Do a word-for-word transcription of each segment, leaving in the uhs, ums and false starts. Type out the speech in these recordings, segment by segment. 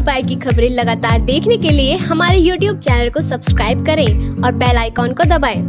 Classified की खबरें लगातार देखने के लिए हमारे यूट्यूब चैनल को सब्सक्राइब करें और बेल आइकॉन को दबाएं।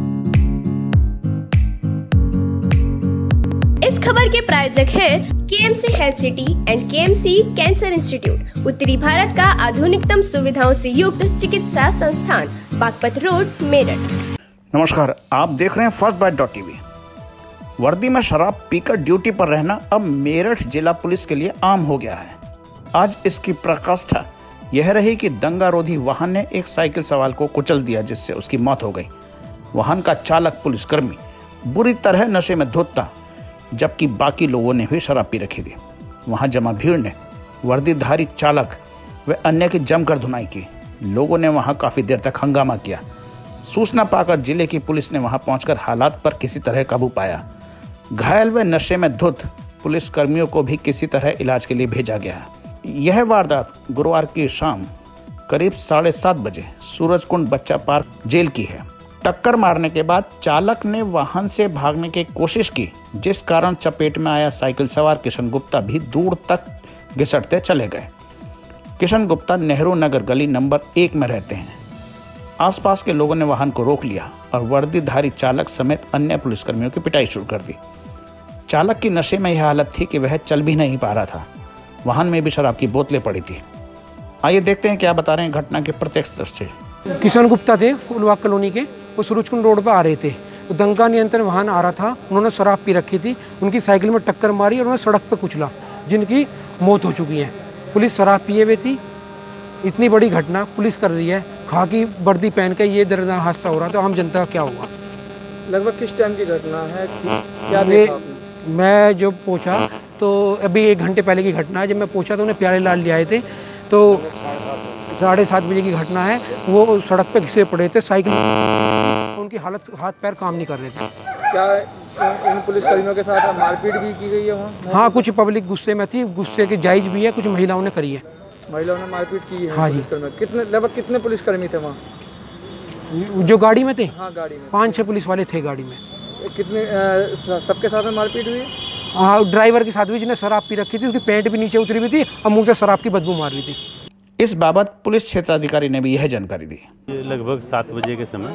इस खबर के प्रायोजक है K M C health city and K M C cancer institute, उत्तरी भारत का आधुनिकतम सुविधाओं से युक्त चिकित्सा संस्थान, बागपत रोड, मेरठ। नमस्कार, आप देख रहे हैं फर्स्ट बाइट डॉट टीवी। वर्दी में शराब पीकर ड्यूटी पर रहना अब मेरठ जिला पुलिस के लिए आम हो गया है। आज इसकी प्रकाष्ठा यह रही कि दंगारोधी वाहन ने एक साइकिल सवार को कुचल दिया, जिससे उसकी मौत हो गई। वाहन का चालक पुलिसकर्मी बुरी तरह नशे में धुत था, जबकि बाकी लोगों ने भी शराब पी रखी थी। वहां जमा भीड़ ने वर्दीधारी चालक व अन्य की जमकर धुनाई की। लोगों ने वहां काफी देर तक हंगामा किया। सूचना पाकर जिले की पुलिस ने वहां पहुंचकर हालात पर किसी तरह काबू पाया। घायल व नशे में धुत पुलिसकर्मियों को भी किसी तरह इलाज के लिए भेजा गया। यह वारदात गुरुवार की शाम करीब साढ़े सात बजे सूरजकुंड बच्चा पार्क जेल की है। टक्कर मारने के बाद चालक ने वाहन से भागने की कोशिश की, जिस कारण चपेट में आया साइकिल सवार किशन गुप्ता भी दूर तक घिसटते चले गए। किशन गुप्ता नेहरू नगर गली नंबर एक में रहते हैं। आसपास के लोगों ने वाहन को रोक लिया और वर्दीधारी चालक समेत अन्य पुलिसकर्मियों की पिटाई शुरू कर दी। चालक की नशे में यह हालत थी कि वह चल भी नहीं पा रहा था। वाहन में भी शराब की बोतलें पड़ी थी। आइए देखते हैं क्या बता रहे हैं घटना के प्रत्यक्षदर्शी। किशन गुप्ता थे, फूलबाग कॉलोनी के। वो सूरजकुंड रोड पर आ रहे थे तो दंगा नियंत्रण वाहन आ रहा था। उन्होंने शराब पी रखी थी, उनकी साइकिल में टक्कर मारी और उन्हें सड़क पर कुचला, जिनकी मौत हो चुकी है। पुलिस शराब पिए हुए थी। इतनी बड़ी घटना पुलिस कर रही है, खाकी वर्दी पहन के ये दर्दनाक हादसा हो रहा, तो आम जनता का क्या होगा। लगभग किस टाइम की घटना है, क्या देखा आपने? मैं जब पूछा तो अभी एक घंटे पहले की घटना है। जब मैं पूछा तो उन्हें प्यारे लाल ले आए थे, तो साढ़े सात बजे की घटना है। वो सड़क पे घिसे पड़े थे, साइकिल, उनकी हालत, हाथ पैर काम नहीं कर रहे थे। क्या इन पुलिसकर्मियों के साथ मारपीट भी की गई है वहाँ? हाँ, कुछ पब्लिक गुस्से में थी, गुस्से की जायज भी है, कुछ महिलाओं ने करी है। महिलाओं ने मारपीट की है? हाँ जी। कितने लगभग कितने पुलिसकर्मी थे वहाँ जो गाड़ी में थे? हाँ, गाड़ी में पाँच छः पुलिस वाले थे गाड़ी में। कितने सबके साथ में मारपीट हुई? हाँ, ड्राइवर के साथ भी, जिसने शराब पी रखी थी, उसकी पैंट भी नीचे उतरी हुई थी और मुंह से शराब की बदबू मार रही थी। इस बाबत पुलिस क्षेत्राधिकारी ने भी यह जानकारी दी। लगभग सात बजे के समय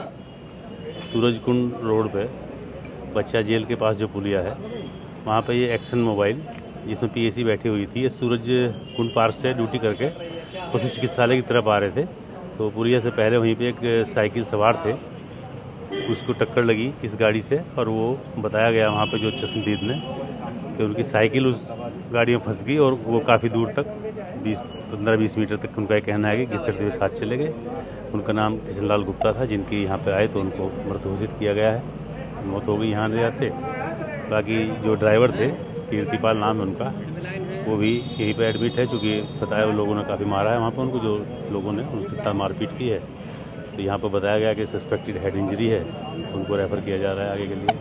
सूरजकुंड रोड पे बच्चा जेल के पास जो पुलिया है, वहाँ पे ये एक्शन मोबाइल जिसमें पीएसी बैठी हुई थी, ये सूरजकुंड पार्क से ड्यूटी करके पशु चिकित्सालय की तरफ आ रहे थे। तो पुलिया से पहले वहीं पे एक साइकिल सवार थे, उसको टक्कर लगी इस गाड़ी से और वो बताया गया वहाँ पे जो चश्मदीद ने कि उनकी साइकिल उस गाड़ी में फंस गई और वो काफ़ी दूर तक बीस पंद्रह बीस मीटर तक उनका कहना है कि घिसटते हुए साथ चले गए। उनका नाम किशन लाल गुप्ता था, जिनकी यहाँ पे आए तो उनको मृत घोषित किया गया है, मौत हो गई यहाँ ले जाते। बाकी जो ड्राइवर थे, कीर्तिपाल नाम है उनका, वो भी यहीं पे एडमिट है, चूँकि बताया वो लोगों ने काफ़ी मारा है वहाँ पर उनको, जो लोगों ने उनकी मारपीट की है। तो यहाँ पर बताया गया कि सस्पेक्टेड हेड इंजरी है, उनको रेफर किया जा रहा है आगे के लिए।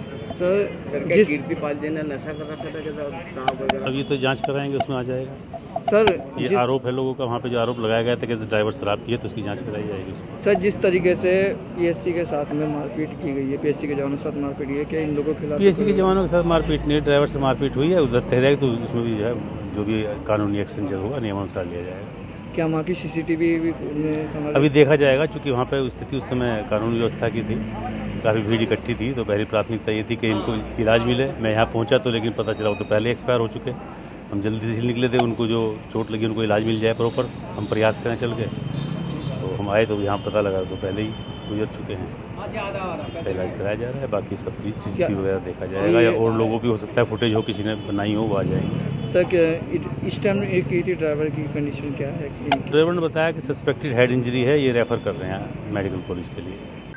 सर, कीर्तिपाल जी ने नशा कर रखा था? अब ये तो जांच कराएंगे, उसमें आ जाएगा। सर, ये आरोप है लोगों का, वहाँ पे जो आरोप लगाया गया था कि ड्राइवर शराब पिए, तो उसकी जांच कराई जाएगी। सर, जिस तरीके से पीएससी के साथ में मारपीट की गई है, पीएससी के जवानों के साथ मारपीट की है, क्या इन लोगों के खिलाफ? पीएससी के जवानों के साथ मारपीट नहीं, ड्राइवर से मारपीट हुई है, उधर ठहरेगा तो उसमें भी जो है जो भी कानूनी एक्शन जो होगा नियमानुसार लिया जाएगा। क्या वहाँ की सीसीटीवी भी अभी देखा जाएगा, क्योंकि वहाँ पे स्थिति उस समय कानूनी व्यवस्था की थी, काफ़ी भीड़ इकट्ठी थी। तो पहली प्राथमिकता ये थी कि इनको इलाज मिले। मैं यहाँ पहुँचा तो लेकिन पता चला वो तो पहले एक्सपायर हो चुके। हम जल्दी से निकले थे, उनको जो चोट लगी उनको इलाज मिल जाए प्रॉपर, हम प्रयास करें चल गए। तो हम आए तो यहाँ पता लगा तो पहले ही गुजर चुके हैं। इसका इलाज कराया जा रहा है, बाकी सब चीज़ सीसीटीवी वगैरह देखा जाएगा, या और लोगों भी हो सकता है फुटेज हो किसी ने बनाई हो वो आ जाएंगे। सर, इस टाइम एक ड्राइवर की कंडीशन क्या है? ड्राइवर ने बताया कि सस्पेक्टेड हेड इंजरी है, ये रेफर कर रहे हैं मेडिकल कॉलेज के लिए।